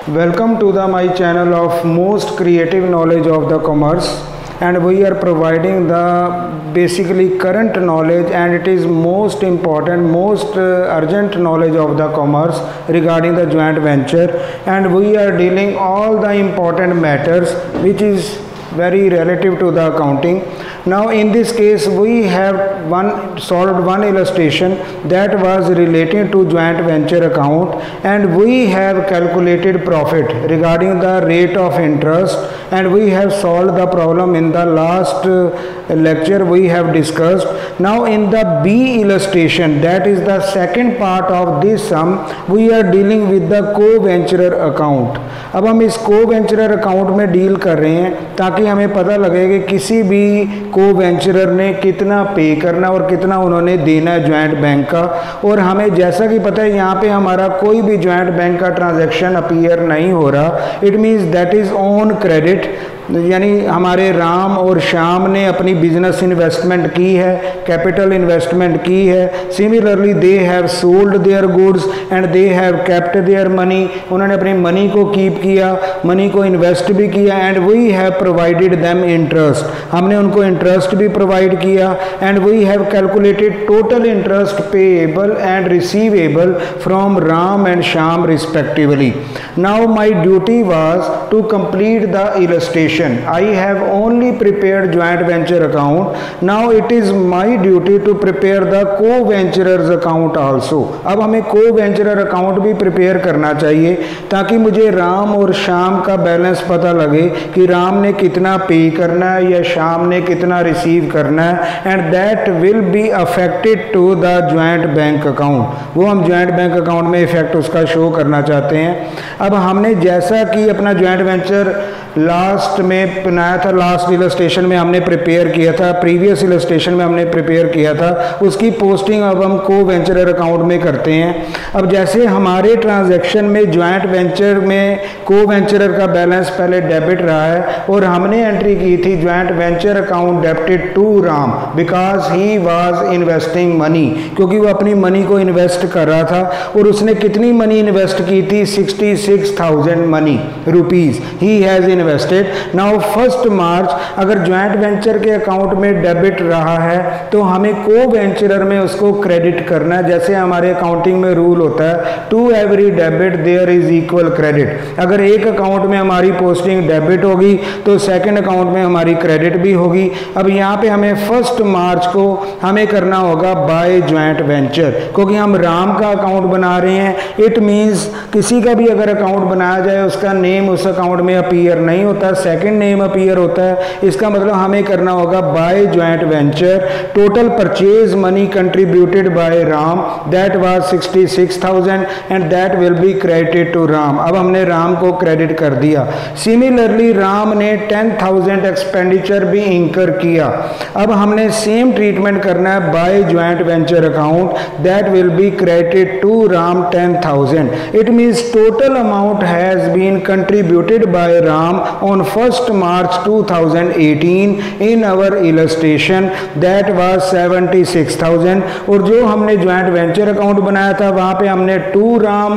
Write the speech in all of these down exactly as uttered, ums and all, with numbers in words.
Welcome to the my channel of most creative knowledge of the commerce, and we are providing the basically current knowledge, and it is most important, most uh, urgent knowledge of the commerce regarding the joint venture, and we are dealing all the important matters which is very relative to the accounting. Now in this case we have one solved one illustration that was relating to joint venture account, and we have calculated profit regarding the rate of interest, and we have solved the problem in the last uh, lecture we have discussed. Now in the B illustration, that is the second part of this sum, we are dealing with the co-venturer account. अब हम इस co-venturer account में deal कर रहे हैं ताकि हमें पता लगे कि किसी भी को-वेंचरर ने कितना पे करना और कितना उन्होंने देना है ज्वाइंट बैंक का। और हमें जैसा कि पता है यहाँ पे हमारा कोई भी ज्वाइंट बैंक का ट्रांजैक्शन अपीयर नहीं हो रहा, it means that is on credit, यानी हमारे राम और श्याम ने अपनी बिजनेस इन्वेस्टमेंट की है, कैपिटल इन्वेस्टमेंट की है। Similarly they have sold their goods and they have kept their money, उन्होंने अपनी मनी को कीप किया, मनी को इन्वेस्ट भी किया, and we have provided them interest, हमने उनको इंटरेस्ट भी प्रोवाइड किया, and we have calculated total interest payable and receivable from Ram and Shyam respectively. Now my duty was to complete the illustration. I have only prepared joint venture account. Now it is my duty to prepare the co-venturers account also. अब हमें co-venturer account भी prepare करना चाहिए ताकि मुझे राम और श्याम का balance पता लगे कि राम ने कितना पे करना है या श्याम ने कितना रिसीव करना है, and that will be affected to the joint bank account. वो हम joint bank account में इफेक्ट उसका शो करना चाहते हैं। अब हमने जैसा कि अपना joint venture लास्ट में बनाया था, लास्ट इलस्ट्रेशन में हमने प्रिपेयर किया था, प्रीवियस इलस्ट्रेशन में हमने प्रिपेयर किया था, उसकी पोस्टिंग अब हम को वेंचरर अकाउंट में करते हैं। अब जैसे हमारे ट्रांजैक्शन में ज्वाइंट वेंचर में को वेंचरर का बैलेंस पहले डेबिट रहा है और हमने एंट्री की थी joint venture account debited to Ram because he was investing money, क्योंकि वो अपनी मनी को इन्वेस्ट कर रहा था। और उसने कितनी मनी इन्वेस्ट की थी? Sixty six thousand money rupees he has invested. Now first March अगर ज्वाइंट वेंचर के अकाउंट में डेबिट रहा है तो हमें को वेंचरर में उसको क्रेडिट करना है। जैसे हमारे अकाउंटिंग में रूल होता है to every debit there is equal credit. अगर एक अकाउंट में हमारी पोस्टिंग डेबिट होगी तो सेकंड अकाउंट में हमारी क्रेडिट भी होगी। अब यहाँ पे हमें फर्स्ट मार्च को हमें करना होगा बाय ज्वाइंट वेंचर, क्योंकि हम राम का अकाउंट बना रहे हैं। इट मीन्स किसी का भी अगर अकाउंट बनाया जाए उसका नेम उस अकाउंट में अपीयर नहीं होता, सेकंड नेम अपीयर होता है। इसका मतलब हमें करना होगा by joint venture total purchase money contributed by Ram that was sixty six thousand and that will be credited to Ram. अब हमने राम को क्रेडिट कर दिया। सिमिलरली राम ने टेन थाउजेंड एक्सपेंडिचर भी इंकर किया। अब हमने सेम ट्रीटमेंट करना है by joint venture account that will be credited to Ram ten thousand. It means total amount has been contributed by Ram on first March two thousand eighteen in our illustration that was seventy six thousand. और जो हमने joint venture account बनाया था वहाँ पे हमने to Ram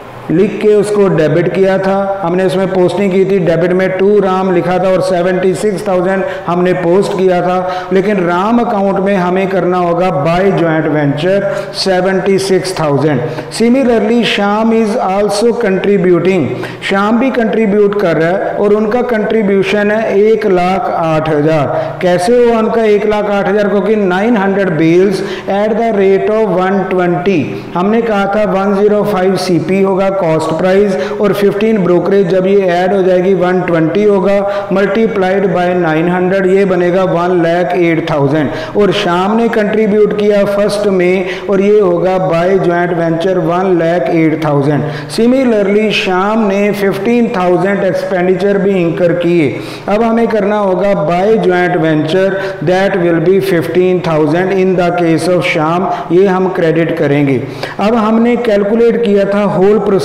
लिख के उसको डेबिट किया था, हमने उसमें पोस्टिंग की थी, डेबिट में टू राम लिखा था और सेवेंटी सिक्स थाउजेंड हमने पोस्ट किया था। लेकिन राम अकाउंट में हमें करना होगा by joint venture seventy six thousand. Similarly Shyam is also contributing, Shyam भी कंट्रीब्यूट कर रहा है और उनका कंट्रीब्यूशन है एक लाख आठ हजार। कैसे हुआ उनका एक लाख आठ हजार? क्योंकि nine hundred bales at the rate of one twenty, हमने कहा था वन जीरो फाइव सीपी होगा कॉस्ट प्राइस और फिफ्टीन ब्रोकरेज, जब ये ऐड हो जाएगी वन ट्वेंटी होगा मल्टीप्लाइड बाय नाइन हंड्रेड, ये बनेगा वन लैख एट थाउजेंड। और श्याम ने कंट्रीब्यूट किया फर्स्ट में और ये होगा by joint venture one lakh eight thousand. Similarly Shyam ने फिफ्टीन थाउजेंड एक्सपेंडिचर भी इंकर किए। अब हमें करना होगा by joint venture that will be fifteen thousand in the case of Shyam, ये हम क्रेडिट करेंगे। अब हमने कैलकुलेट किया था होल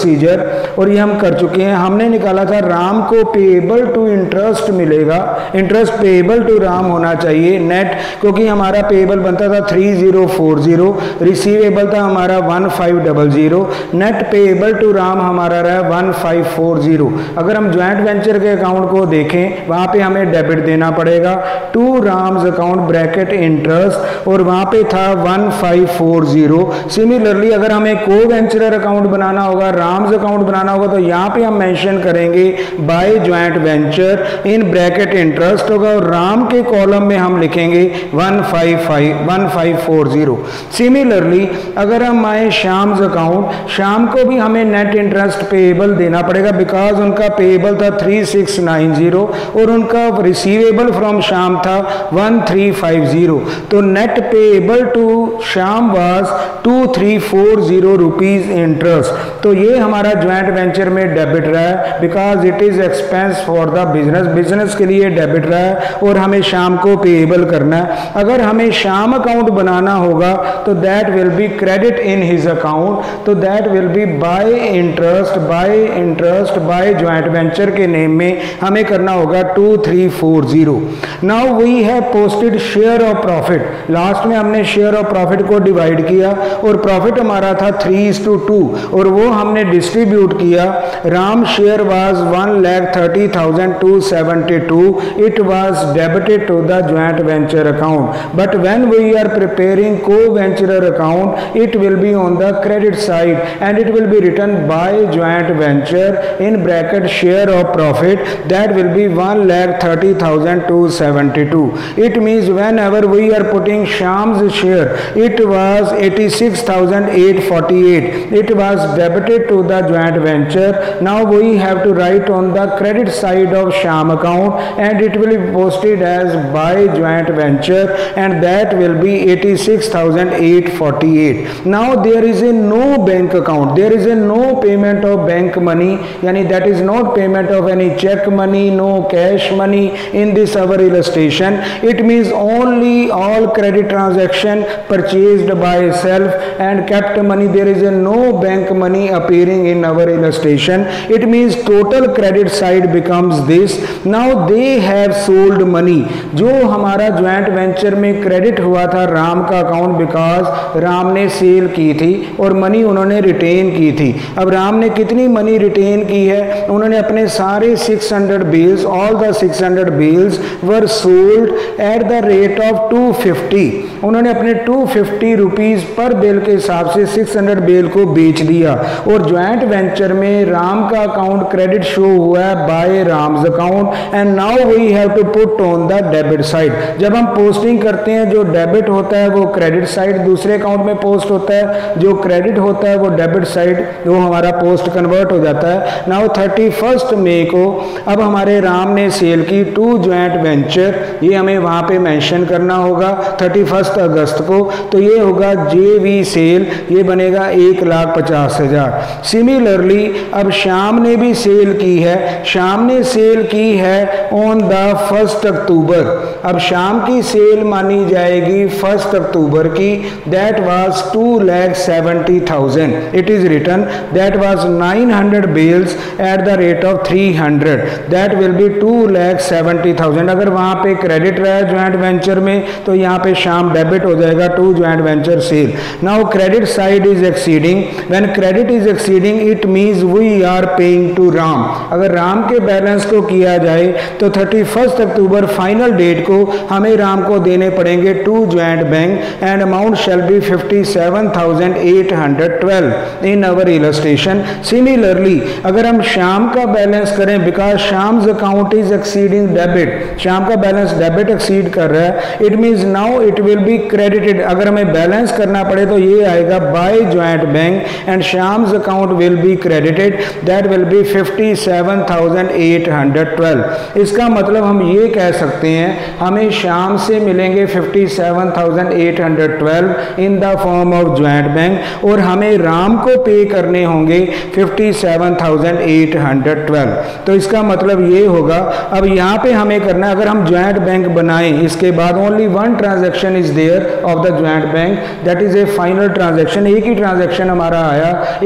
प्रोसीजर और ये हम कर चुके हैं। हमने निकाला था राम को पेएबल टू इंटरेस्ट मिलेगा, इंटरेस्ट पेएबल टू राम होना चाहिए नेट, क्योंकि हमारा पेएबल बनता था three zero four zero, receivable था हमारा one five double zero, net payable to Ram हमारा रहा वन फाइव फोर ज़ीरो। अगर हम ज्वाइंट वेंचर के अकाउंट को देखें वहाँ पे हमें डेबिट देना पड़ेगा to Ram's account bracket interest और वहाँ पे था one five four zero. Similarly अगर हमें को वेंचरर अकाउंट बनाना होगा, राम्स अकाउंट बनाना होगा, तो यहाँ पे हम मेंशन करेंगे by joint venture in bracket interest होगा और राम के कॉलम में हम लिखेंगे one five five one five four zero. Similarly अगर हम आए शाम्स अकाउंट, शाम को भी हमें नेट इंटरेस्ट पेएबल देना पड़ेगा बिकॉज उनका पेएबल था थ्री सिक्स नाइन ज़ीरो और उनका रिसीवेबल फ्रॉम शाम था वन थ्री फाइव ज़ीरो। तो net payable to Shyam was two three four zero rupees interest. तो ये हमारा ज्वाइंट वेंचर में डेबिट रहा है because it is expense for the business, business के लिए डेबिट रहा है और हमें शाम को पेएबल करना है। अगर हमें शाम अकाउंट बनाना होगा तो that will be credit in his account, तो that will be by interest, by interest by joint venture के नेम में हमें करना होगा two three four zero. Now we have posted share of profit, last में हमने शेयर ऑफ प्रॉफिट को divide किया और प्रॉफिट हमारा था थ्री इज टू टू और वो हमने डिस्ट्रीब्यूट किया। Ram share was one lakh thirty thousand two seventy two, it was debited to the joint venture account, but when we are preparing co venturer account it will be on the credit side and it will be written by joint venture in bracket share of profit, that will be one lakh thirty thousand two seventy two. It means whenever we are putting Sham's share, it was eighty-six thousand eight hundred forty-eight. It was debited to the joint venture. Now we have to write on the credit side of Sham account and it will be posted as by joint venture and that will be eighty-six thousand eight hundred forty-eight. Now there is a no bank account. There is a no payment of bank money. Yani that is not payment of any check money, no cash money in this our illustration. It means only all credit transaction purchased by self and kept money. There is a no bank money appearing in our illustration. It means total credit side becomes this. Now they have sold money. जो हमारा joint venture में credit हुआ था राम का account because Ram ने cell की थी और मनी उन्होंने रिटेन की थी। अब राम ने कितनी मनी रिटेन की है, उन्होंने अपने सारे six hundred bills, all the six hundred bills were sold at the rate of two fifty. उन्होंने अपने टू फिफ्टी रुपीस पर बिल के हिसाब से सिक्स हंड्रेड बिल को बेच दिया और ज्वाइंट वेंचर में राम का अकाउंट क्रेडिट शो हुआ है by Ram's account and now we have to put on the debit side. जब हम पोस्टिंग करते हैं जो डेबिट होता है वो क्रेडिट साइड दूसरे अकाउंट में पोस्ट होता है, जो क्रेडिट होता है वो डेबिट साइड वो हमारा पोस्ट कन्वर्ट हो जाता है। नाउ थर्टी फर्स्ट मई को अब हमारे राम ने सेल की टू ज्वाइंट वेंचर, ये हमें वहां पे मेंशन करना होगा थर्टी फर्स्ट अगस्त को, तो ये होगा जे वी सेल, ये बनेगा एक लाख पचास हजार। सिमिलरली अब शाम ने भी सेल की है, शाम ने सेल की है ऑन द फर्स्ट अक्टूबर। अब शाम की सेल मानी जाएगी फर्स्ट अक्टूबर की, that was two lakh seventy thousand. It is written that was nine hundred bills at the rate of three hundred, that will be two lakh seventy thousand. अगर वहां पे credit रहा है ज्वाइंट वेंचर में तो यहाँ पे शाम डेबिट हो जाएगा to joint venture sale. Now credit side is exceeding, when credit is exceeding it means we are paying to Ram. अगर राम के बैलेंस को किया जाए तो thirty first October final date को हमें राम को देने पड़ेंगे to joint bank and amount shall be fifty seven thousand eight hundred twelve in our illustration. Similarly अगर हम शाम का बैलेंस करें because Shyam's account is exceeding debit, Shyam का बैलेंस डेबिट एक्सीड कर रहा है, it means now it will be credited. अगर हमें बैलेंस करना पड़े तो ये आएगा by joint bank and Shyam's account will be credited, that will be fifty seven thousand eight hundred twelve. इसका मतलब हम ये कह सकते हैं हमें शाम से मिलेंगे fifty seven thousand eight hundred twelve in the form of joint bank और हमें राम को पे करने होंगे fifty seven thousand eight hundred twelve. तो इसका मतलब ये होगा अब यहाँ पे हमें करना है, अगर हम ज्वाइंट बैंक बनाएं इसके बाद only one transaction is there of the joint bank, that is a final transaction. एक ही ट्रांजैक्शन हमारा आया, एक को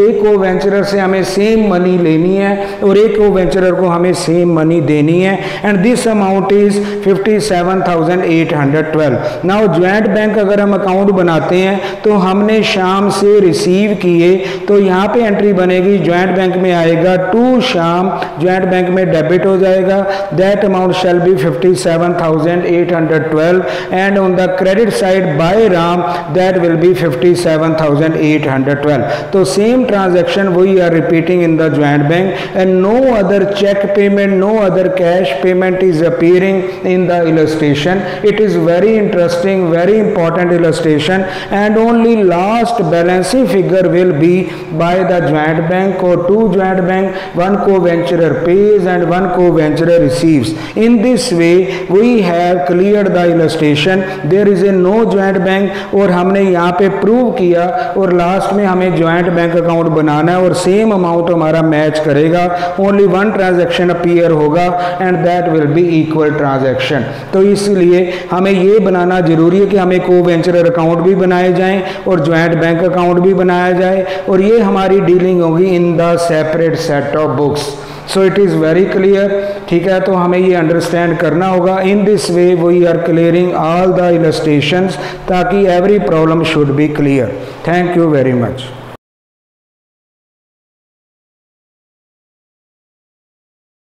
वेंचरर से हमें सेम मनी लेनी है और एक को वेंचरर को हमें सेम मनी देनी है, and this amount is fifty seven thousand eight hundred twelve. Now joint bank अगर हम अकाउंट बनाते हैं तो हमने शाम से रिसीव किए, तो यहाँ पे एंट्री बनेगी, ज्वाइंट बैंक में आएगा टू शाम, ज्वाइंट बैंक में डेबिट हो जाएगा, that amount shall be fifty seven thousand eight hundred twelve, and on the credit side by Ram that will be fifty seven thousand eight hundred twelve. तो same transaction we are repeating in the joint bank, and no other cheque payment, no other cash payment is appearing in the illustration. It is very interesting, very important illustration, and only last balance figure will be by the joint bank or two joint bank, one co-venturer pays and one co-venturer receives. In this way we have cleared the illustration. There is a no joint bank और हमने यहाँ पे prove किया और last में हमें joint bank account बनाना है और सेम अमाउंट हमारा मैच करेगा, ओनली वन ट्रांजेक्शन अपीयर होगा and that will be equal transaction. तो इसलिए हमें ये बनाना जरूरी है कि हमें को वेंचरर अकाउंट भी बनाए जाएं और ज्वाइंट बैंक अकाउंट भी बनाया जाए, और ये हमारी डीलिंग होगी in the separate set of books. So it is very clear, ठीक है। तो हमें ये अंडरस्टैंड करना होगा। In this way we are clearing all the illustrations ताकि every problem should be clear. Thank you very much.